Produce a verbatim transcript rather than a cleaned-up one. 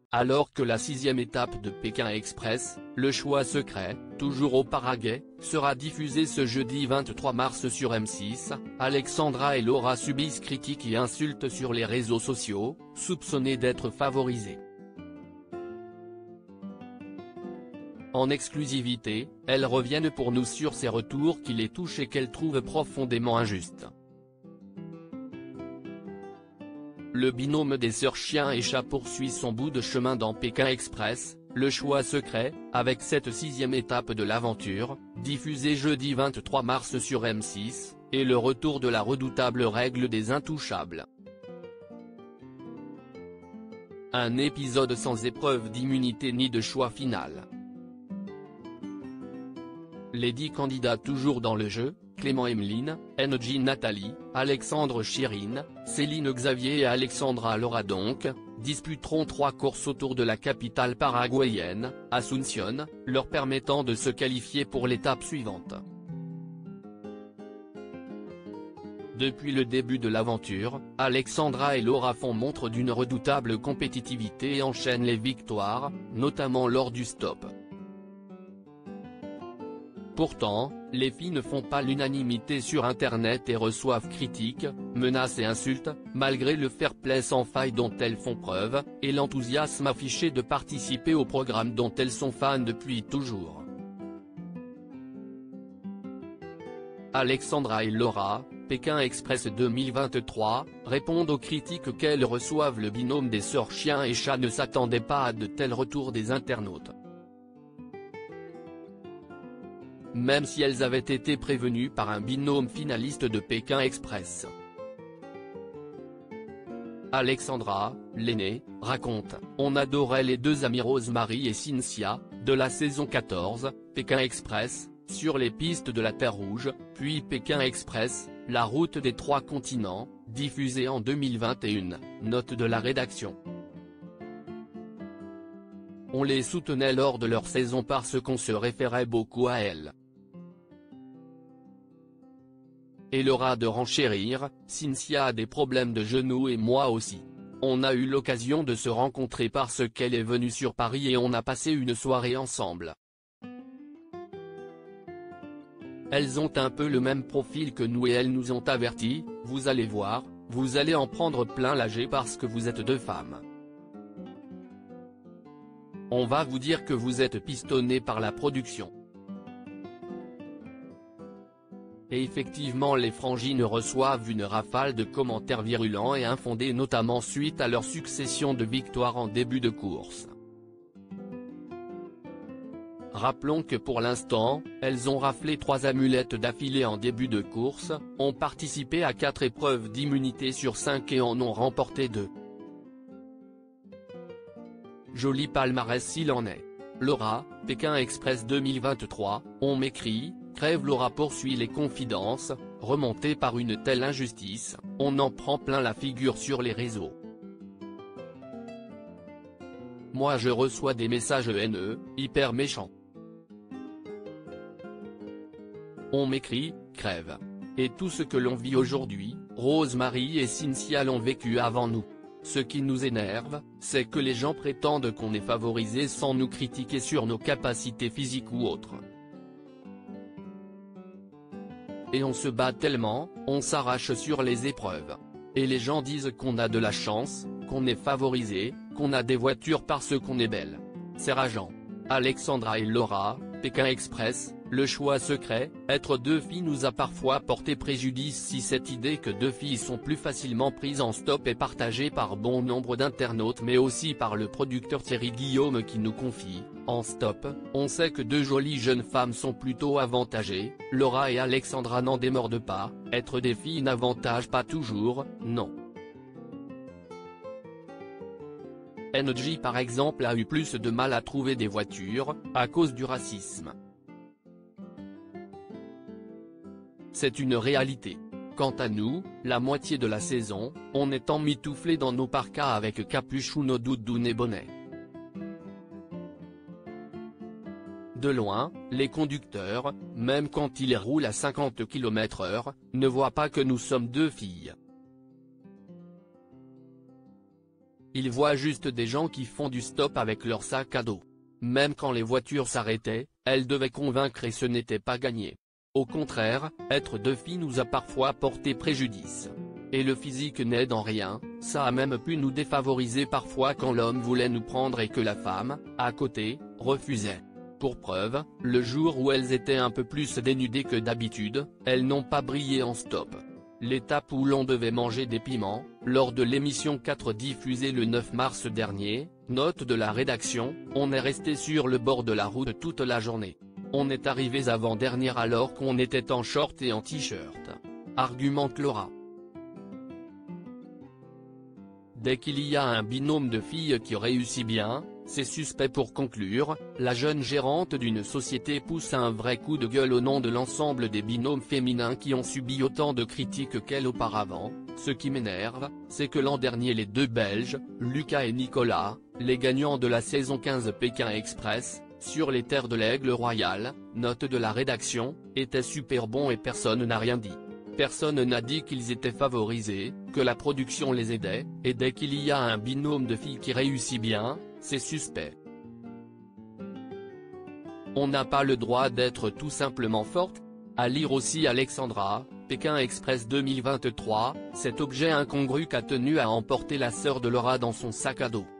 Alors que la sixième étape de Pékin Express, le choix secret, toujours au Paraguay, sera diffusée ce jeudi vingt-trois mars sur M six, Alexandra et Laura subissent critiques et insultes sur les réseaux sociaux, soupçonnées d'être favorisées. En exclusivité, elles reviennent pour nous sur ces retours qui les touchent et qu'elles trouvent profondément injustes. Le binôme des sœurs Chien et Chat poursuit son bout de chemin dans Pékin Express, le choix secret, avec cette sixième étape de l'aventure, diffusée jeudi vingt-trois mars sur M six, et le retour de la redoutable règle des intouchables. Un épisode sans épreuve d'immunité ni de choix final. Les dix candidats toujours dans le jeu, Clément Emeline, N J Nathalie, Alexandre Chirine, Céline Xavier et Alexandra Laura donc, disputeront trois courses autour de la capitale paraguayenne, Asunción, leur permettant de se qualifier pour l'étape suivante. Depuis le début de l'aventure, Alexandra et Laura font montre d'une redoutable compétitivité et enchaînent les victoires, notamment lors du stop. Pourtant, les filles ne font pas l'unanimité sur Internet et reçoivent critiques, menaces et insultes, malgré le fair-play sans faille dont elles font preuve, et l'enthousiasme affiché de participer au programme dont elles sont fans depuis toujours. Alexandra et Laura, Pékin Express deux mille vingt-trois, répondent aux critiques qu'elles reçoivent. Le binôme des sœurs Chien et Chat ne s'attendait pas à de tels retours des internautes. Même si elles avaient été prévenues par un binôme finaliste de Pékin Express. Alexandra, l'aînée, raconte « On adorait les deux amies Rosemary et Cynthia, de la saison quatorze, Pékin Express, sur les pistes de la Terre Rouge, puis Pékin Express, la route des trois continents, diffusée en deux mille vingt et un, note de la rédaction. On les soutenait lors de leur saison parce qu'on se référait beaucoup à elles. Et Laura de renchérir, Cynthia a des problèmes de genoux et moi aussi. On a eu l'occasion de se rencontrer parce qu'elle est venue sur Paris et on a passé une soirée ensemble. Elles ont un peu le même profil que nous et elles nous ont avertis, vous allez voir, vous allez en prendre plein la gueule parce que vous êtes deux femmes. On va vous dire que vous êtes pistonné par la production. Et effectivement les frangines reçoivent une rafale de commentaires virulents et infondés notamment suite à leur succession de victoires en début de course. Rappelons que pour l'instant, elles ont raflé trois amulettes d'affilée en début de course, ont participé à quatre épreuves d'immunité sur cinq et en ont remporté deux. Joli palmarès s'il en est. Laura, Pékin Express deux mille vingt-trois, on m'écrit, crève Laura poursuit les confidences, remontée par une telle injustice, on en prend plein la figure sur les réseaux. Moi je reçois des messages haineux, hyper méchants. On m'écrit, crève. Et tout ce que l'on vit aujourd'hui, Rosemary et Cynthia l'ont vécu avant nous. Ce qui nous énerve, c'est que les gens prétendent qu'on est favorisé sans nous critiquer sur nos capacités physiques ou autres. Et on se bat tellement, on s'arrache sur les épreuves. Et les gens disent qu'on a de la chance, qu'on est favorisé, qu'on a des voitures parce qu'on est belle. C'est rageant. Alexandra et Laura, Pékin Express, le choix secret, être deux filles nous a parfois porté préjudice. Si cette idée que deux filles sont plus facilement prises en stop est partagée par bon nombre d'internautes mais aussi par le producteur Thierry Guillaume qui nous confie, en stop, on sait que deux jolies jeunes femmes sont plutôt avantagées, Laura et Alexandra n'en démordent pas, être des filles n'avantage pas toujours, non. N J par exemple a eu plus de mal à trouver des voitures, à cause du racisme. C'est une réalité. Quant à nous, la moitié de la saison, on est emmitouflés dans nos parkas avec capuche ou nos doudounes et bonnets. De loin, les conducteurs, même quand ils roulent à cinquante kilomètres heure, ne voient pas que nous sommes deux filles. Ils voient juste des gens qui font du stop avec leur sac à dos. Même quand les voitures s'arrêtaient, elles devaient convaincre et ce n'était pas gagné. Au contraire, être deux filles nous a parfois porté préjudice. Et le physique n'aide en rien, ça a même pu nous défavoriser parfois quand l'homme voulait nous prendre et que la femme, à côté, refusait. Pour preuve, le jour où elles étaient un peu plus dénudées que d'habitude, elles n'ont pas brillé en stop. L'étape où l'on devait manger des piments, lors de l'émission quatre diffusée le neuf mars dernier, note de la rédaction, on est resté sur le bord de la route toute la journée. On est arrivés avant-dernière alors qu'on était en short et en t-shirt. Argumente Laura. Dès qu'il y a un binôme de filles qui réussit bien, c'est suspect. Pour conclure, la jeune gérante d'une société pousse un vrai coup de gueule au nom de l'ensemble des binômes féminins qui ont subi autant de critiques qu'elle auparavant. Ce qui m'énerve, c'est que l'an dernier les deux Belges, Lucas et Nicolas, les gagnants de la saison quinze Pékin Express, sur les terres de l'Aigle Royal, note de la rédaction, étaient super bons et personne n'a rien dit. Personne n'a dit qu'ils étaient favorisés, que la production les aidait, et dès qu'il y a un binôme de filles qui réussit bien, c'est suspect. On n'a pas le droit d'être tout simplement forte. À lire aussi Alexandra, Pékin Express deux mille vingt-trois, cet objet incongru qu'a tenu à emporter la sœur de Laura dans son sac à dos.